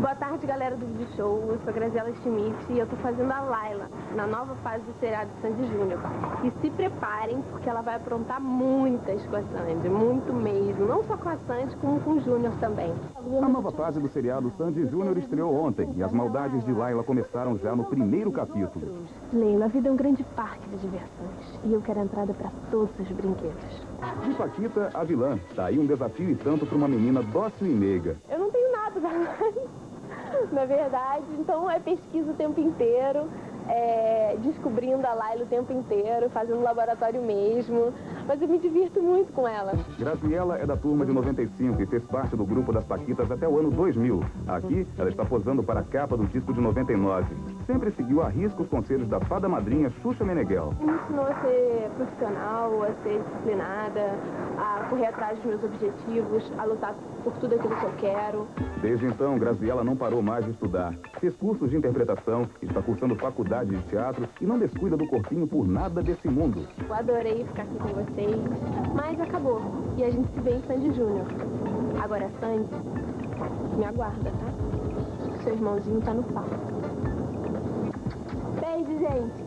Boa tarde, galera do Vídeo Show. Eu sou a Graziela Schmidt e eu tô fazendo a Layla na nova fase do seriado Sandy Júnior. E se preparem, porque ela vai aprontar muitas com a Sandy, muito mesmo. Não só com a Sandy, como com o Júnior também. A nova fase do seriado Sandy Júnior estreou ontem e as maldades de Layla começaram já no primeiro capítulo. Leila, a vida é um grande parque de diversões e eu quero entrada para todos os brinquedos. De Paquita a vilã, tá aí um desafio e tanto para uma menina dócil e meiga. Eu não tenho nada pra mais, na verdade, então é pesquisa o tempo inteiro, descobrindo a Layla o tempo inteiro, fazendo laboratório mesmo, mas eu me divirto muito com ela. Graziela é da turma de 95 e fez parte do grupo das Paquitas até o ano 2000. Aqui, ela está posando para a capa do disco de 99. Sempre seguiu à risca os conselhos da fada madrinha Xuxa Meneghel. Me ensinou a ser profissional, a ser disciplinada, a correr atrás dos meus objetivos, a lutar por tudo aquilo que eu quero. Desde então, Graziela não parou mais de estudar. Fez cursos de interpretação, está cursando faculdade de teatro e não descuida do corpinho por nada desse mundo. Eu adorei ficar aqui com vocês, mas acabou. E a gente se vê em Sandy Júnior. Agora, Sandy, me aguarda, tá? Seu irmãozinho tá no palco. Beijo, gente!